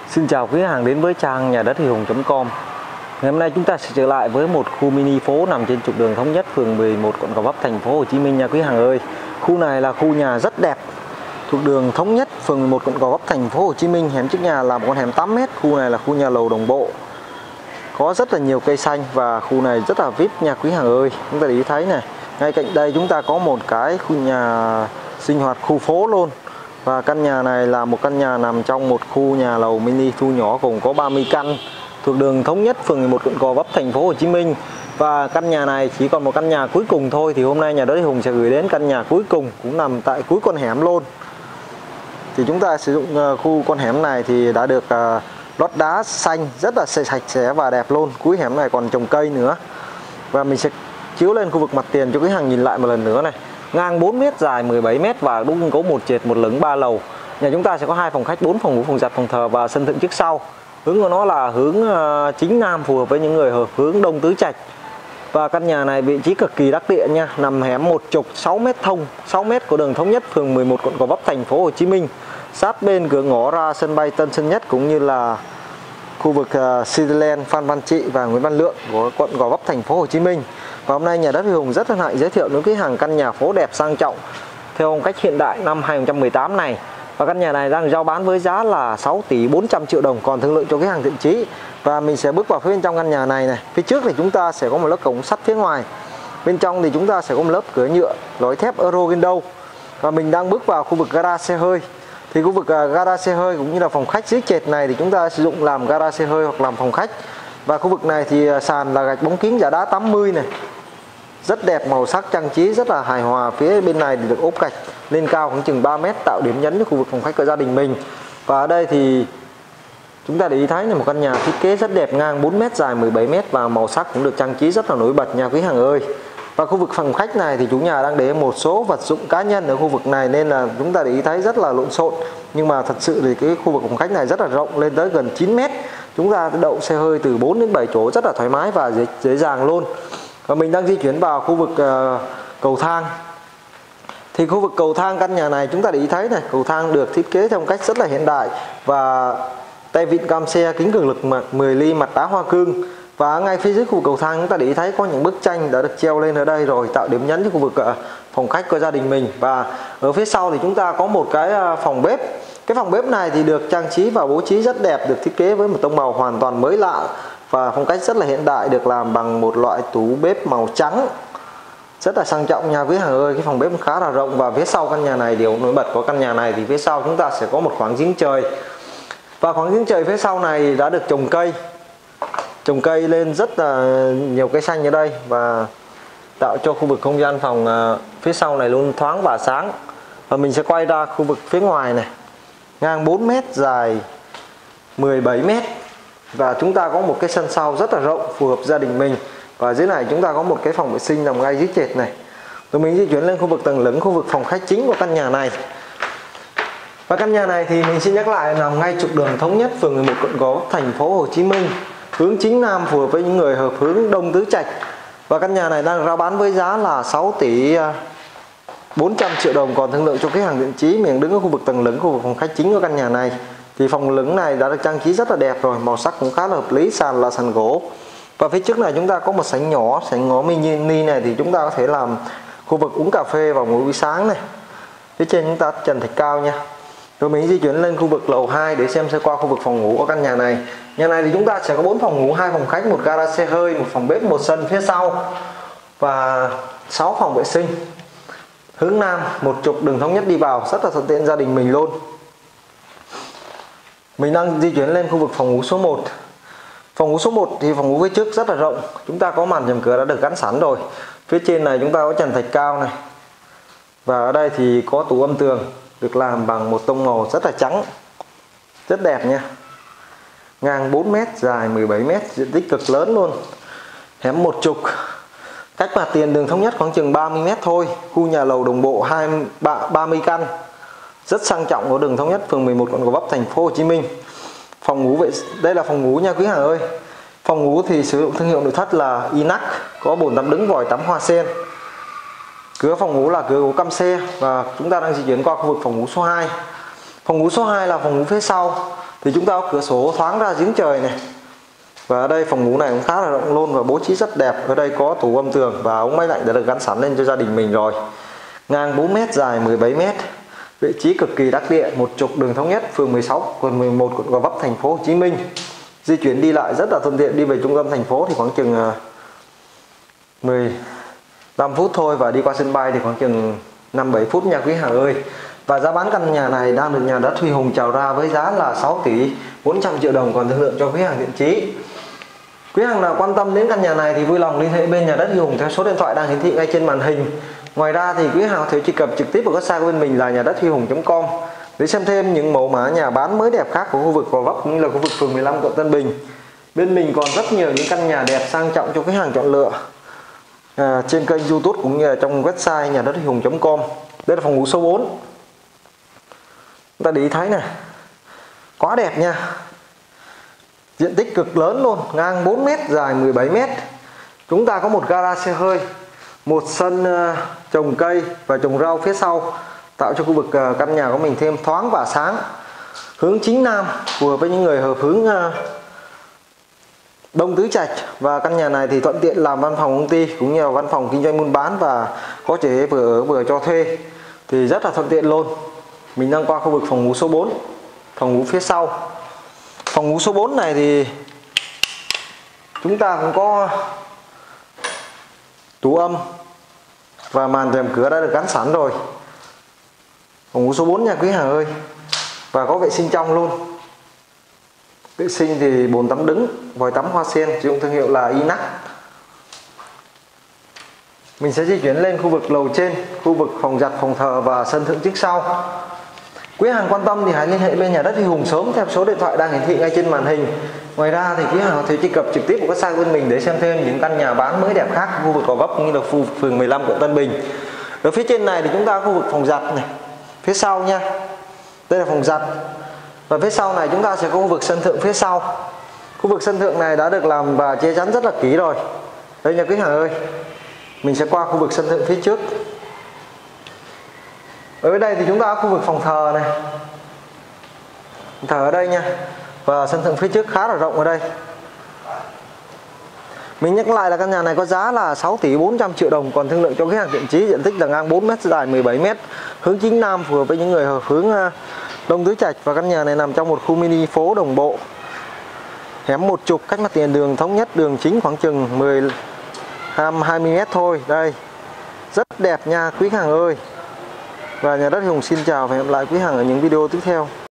Xin chào quý hàng đến với trang nhà đất Huy Hùng.com. Ngày hôm nay chúng ta sẽ trở lại với một khu mini phố nằm trên trục đường Thống Nhất, phường 11, quận Gò Vấp, thành phố Hồ Chí Minh nha quý hàng ơi. Khu này là khu nhà rất đẹp, thuộc đường Thống Nhất, phường 11, quận Gò Vấp, thành phố Hồ Chí Minh. Hẻm trước nhà là một con hẻm 8m. Khu này là khu nhà lầu đồng bộ, có rất là nhiều cây xanh và khu này rất là VIP nha quý hàng ơi. Chúng ta để ý thấy này, ngay cạnh đây chúng ta có một cái khu nhà sinh hoạt khu phố luôn. Và căn nhà này là một căn nhà nằm trong một khu nhà lầu mini thu nhỏ gồm có 30 căn, thuộc đường Thống Nhất, phường 11, quận Gò Vấp, thành phố Hồ Chí Minh. Và căn nhà này chỉ còn một căn nhà cuối cùng thôi, thì hôm nay nhà đất Huy Hùng sẽ gửi đến căn nhà cuối cùng, cũng nằm tại cuối con hẻm luôn. Thì chúng ta sử dụng khu con hẻm này thì đã được lót đá xanh rất là sạch sẽ và đẹp luôn. Cuối hẻm này còn trồng cây nữa. Và mình sẽ chiếu lên khu vực mặt tiền cho quý hàng nhìn lại một lần nữa này. Ngang 4m, dài 17m và đúng có một trệt một lửng 3 lầu. Nhà chúng ta sẽ có 2 phòng khách, 4 phòng ngủ, phòng giặt, phòng thờ và sân thượng trước sau. Hướng của nó là hướng chính nam, phù hợp với những người hợp hướng đông tứ trạch. Và căn nhà này vị trí cực kỳ đắc địa nha, nằm hẻm một trục 6m thông, 6m của đường Thống Nhất, phường 11, quận Gò Vấp, thành phố Hồ Chí Minh. Sát bên cửa ngõ ra sân bay Tân Sơn Nhất cũng như là khu vực Cityland Phan Văn Trị và Nguyễn Văn Lượng của quận Gò Vấp, thành phố Hồ Chí Minh. Và hôm nay nhà đất Huy Hùng rất hân hạnh giới thiệu những cái hàng căn nhà phố đẹp sang trọng theo phong cách hiện đại năm 2018 này. Và căn nhà này đang rao bán với giá là 6 tỷ 400 triệu đồng, còn thương lượng cho cái hàng thiện chí. Và mình sẽ bước vào phía bên trong căn nhà này này. Phía trước thì chúng ta sẽ có một lớp cổng sắt phía ngoài. Bên trong thì chúng ta sẽ có một lớp cửa nhựa lói thép Euro window. Và mình đang bước vào khu vực gara xe hơi. Thì khu vực gara xe hơi cũng như là phòng khách dưới trệt này thì chúng ta sử dụng làm gara xe hơi hoặc làm phòng khách. Và khu vực này thì sàn là gạch bóng kính giả đá 80 này, rất đẹp, màu sắc trang trí rất là hài hòa. Phía bên này thì được ốp gạch lên cao khoảng chừng 3m, tạo điểm nhấn cho khu vực phòng khách của gia đình mình. Và ở đây thì chúng ta để ý thấy là một căn nhà thiết kế rất đẹp, ngang 4m, dài 17m và màu sắc cũng được trang trí rất là nổi bật nha quý hàng ơi. Và khu vực phòng khách này thì chủ nhà đang để một số vật dụng cá nhân ở khu vực này nên là chúng ta để ý thấy rất là lộn xộn. Nhưng mà thật sự thì cái khu vực phòng khách này rất là rộng, lên tới gần 9m. Chúng ta đậu xe hơi từ 4 đến 7 chỗ rất là thoải mái và dễ dàng luôn. Và mình đang di chuyển vào khu vực cầu thang. Thì khu vực cầu thang căn nhà này chúng ta để ý thấy này, cầu thang được thiết kế theo một cách rất là hiện đại và tay vịn cam xe, kính cường lực 10 ly, mặt đá hoa cương. Và ngay phía dưới khu vực cầu thang chúng ta để ý thấy có những bức tranh đã được treo lên ở đây rồi, tạo điểm nhấn cho khu vực phòng khách của gia đình mình. Và ở phía sau thì chúng ta có một cái phòng bếp. Cái phòng bếp này thì được trang trí và bố trí rất đẹp, được thiết kế với một tông màu hoàn toàn mới lạ và phong cách rất là hiện đại, được làm bằng một loại tủ bếp màu trắng rất là sang trọng nha quý hàng ơi. Cái phòng bếp khá là rộng. Và phía sau căn nhà này, điều nổi bật của căn nhà này thì phía sau chúng ta sẽ có một khoảng giếng trời. Và khoảng giếng trời phía sau này đã được trồng cây lên rất là nhiều cây xanh ở đây và tạo cho khu vực không gian phòng phía sau này luôn thoáng và sáng. Và mình sẽ quay ra khu vực phía ngoài này, ngang 4m, dài 17m. Và chúng ta có một cái sân sau rất là rộng, phù hợp gia đình mình. Và dưới này chúng ta có một cái phòng vệ sinh nằm ngay dưới trệt này. Rồi mình di chuyển lên khu vực tầng lửng, khu vực phòng khách chính của căn nhà này. Và căn nhà này thì mình xin nhắc lại nằm ngay trục đường Thống Nhất, phường 11, quận Gò Vấp, thành phố Hồ Chí Minh, hướng chính nam, phù hợp với những người hợp hướng đông tứ trạch. Và căn nhà này đang rao bán với giá là 6 tỷ 400 triệu đồng, còn thương lượng cho cái hàng thiện chí. Mình đứng ở khu vực tầng lửng, khu vực phòng khách chính của căn nhà này. Thì phòng lửng này đã được trang trí rất là đẹp rồi, màu sắc cũng khá là hợp lý, sàn là sàn gỗ. Và phía trước này chúng ta có một sảnh nhỏ mini này thì chúng ta có thể làm khu vực uống cà phê vào buổi sáng này. Phía trên chúng ta trần thạch cao nha. Rồi mình di chuyển lên khu vực lầu 2 để xem sơ qua khu vực phòng ngủ của căn nhà này. Nhà này thì chúng ta sẽ có 4 phòng ngủ, 2 phòng khách, một gara xe hơi, một phòng bếp, một sân phía sau và 6 phòng vệ sinh. Hướng nam, một trục đường Thống Nhất đi vào, rất là thuận tiện gia đình mình luôn. Mình đang di chuyển lên khu vực phòng ngủ số 1. Phòng ngủ số 1 thì phòng ngủ phía trước rất là rộng. Chúng ta có màn rèm cửa đã được gắn sẵn rồi. Phía trên này chúng ta có trần thạch cao này. Và ở đây thì có tủ âm tường được làm bằng một tông màu rất là trắng, rất đẹp nha. Ngang 4m, dài 17m, diện tích cực lớn luôn. Hẻm một trục, cách mặt tiền đường Thống Nhất khoảng chừng 30m thôi. Khu nhà lầu đồng bộ 30 căn, rất sang trọng của đường Thống Nhất, phường 11, quận Gò Vấp, thành phố Hồ Chí Minh. Phòng ngủ đây là phòng ngủ nha quý hàng ơi. Phòng ngủ thì sử dụng thương hiệu nội thất là Inac, có bồn tắm đứng, vòi tắm hoa sen. Cửa phòng ngủ là cửa gỗ căm xe. Và chúng ta đang di chuyển qua khu vực phòng ngủ số 2. Phòng ngủ số 2 là phòng ngủ phía sau, thì chúng ta có cửa sổ thoáng ra giếng trời này. Và ở đây phòng ngủ này cũng khá là rộng luôn và bố trí rất đẹp. Ở đây có tủ âm tường và ống máy lạnh đã được gắn sẵn lên cho gia đình mình rồi. Ngang 4m, dài 17m. Vị trí cực kỳ đắc địa, một trục đường thống nhất, phường 16, quận 11, quận Gò Vấp, thành phố Hồ Chí Minh. Di chuyển đi lại rất là thuận tiện, đi về trung tâm thành phố thì khoảng chừng 15 phút thôi, và đi qua sân bay thì khoảng chừng 5-7 phút nha quý hàng ơi. Và giá bán căn nhà này đang được nhà đất Huy Hùng chào ra với giá là 6 tỷ 400 triệu đồng, còn thương lượng cho quý hàng thiện chí. Quý hàng nào quan tâm đến căn nhà này thì vui lòng liên hệ bên nhà đất Huy Hùng theo số điện thoại đang hiển thị ngay trên màn hình. Ngoài ra thì quý hàng có thể truy cập trực tiếp vào website của bên mình là nhà đất huy hùng.com để xem thêm những mẫu mã nhà bán mới đẹp khác của khu vực Gò Vấp cũng như là khu vực phường 15 quận Tân Bình. Bên mình còn rất nhiều những căn nhà đẹp sang trọng cho quý hàng chọn lựa trên kênh YouTube cũng như là trong website nhà đất huy hùng.com. Đây là phòng ngủ số 4. Chúng ta để ý thấy này, quá đẹp nha. Diện tích cực lớn luôn, ngang 4m, dài 17m. Chúng ta có một gara xe hơi, một sân trồng cây và trồng rau phía sau, tạo cho khu vực căn nhà của mình thêm thoáng và sáng. Hướng chính nam, phù hợp với những người hợp hướng Đông Tứ Trạch. Và căn nhà này thì thuận tiện làm văn phòng công ty cũng như là văn phòng kinh doanh buôn bán, và có thể vừa ở vừa cho thuê thì rất là thuận tiện luôn. Mình đang qua khu vực phòng ngủ số 4, phòng ngủ phía sau. Phòng ngủ số 4 này thì chúng ta cũng có tủ âm và màn rèm cửa đã được gắn sẵn rồi. Phòng ngủ số 4 nha quý hàng ơi. Và có vệ sinh trong luôn. Vệ sinh thì bồn tắm đứng, vòi tắm hoa sen, sử dụng thương hiệu là Inac. Mình sẽ di chuyển lên khu vực lầu trên, khu vực phòng giặt, phòng thờ và sân thượng trước sau. Quý hàng quan tâm thì hãy liên hệ bên nhà đất Huy Hùng sớm theo số điện thoại đang hiển thị ngay trên màn hình. Ngoài ra thì quý hàng có thể truy cập trực tiếp vào website bên mình để xem thêm những căn nhà bán mới đẹp khác của khu vực Gò Vấp cũng như là phường 15 quận Tân Bình. Ở phía trên này thì chúng ta có khu vực phòng giặt này, phía sau nha. Đây là phòng giặt. Và phía sau này chúng ta sẽ có khu vực sân thượng phía sau. Khu vực sân thượng này đã được làm và che chắn rất là kỹ rồi. Đây nha quý hàng ơi. Mình sẽ qua khu vực sân thượng phía trước. Ở đây thì chúng ta có khu vực phòng thờ này, thờ ở đây nha. Và sân thượng phía trước khá là rộng ở đây. Mình nhắc lại là căn nhà này có giá là 6 tỷ 400 triệu đồng, còn thương lượng cho khách hàng thiện chí. Diện tích là ngang 4m, dài 17m, hướng chính nam, phù hợp với những người hợp hướng Đông Tứ Trạch. Và căn nhà này nằm trong một khu mini phố đồng bộ, hẻm một trục, cách mặt tiền đường thống nhất, đường chính khoảng chừng 20m thôi. Đây, rất đẹp nha quý hàng ơi. Và nhà đất Hùng xin chào và hẹn gặp lại quý hàng ở những video tiếp theo.